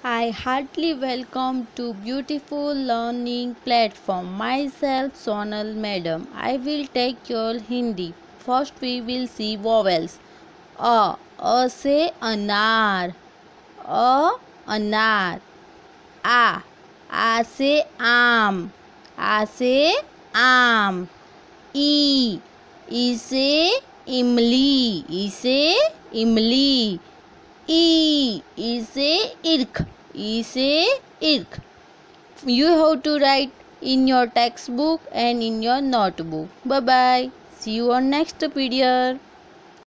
I heartily welcome to beautiful learning platform. Myself Sonal Madam. I will take your Hindi. First we will see vowels. A से अनार. अनार. आ से आम. से आम. ई से इमली. से इमली. ई से irk. से irk. You have to write in your textbook and in your notebook. Bye bye. See you on next video.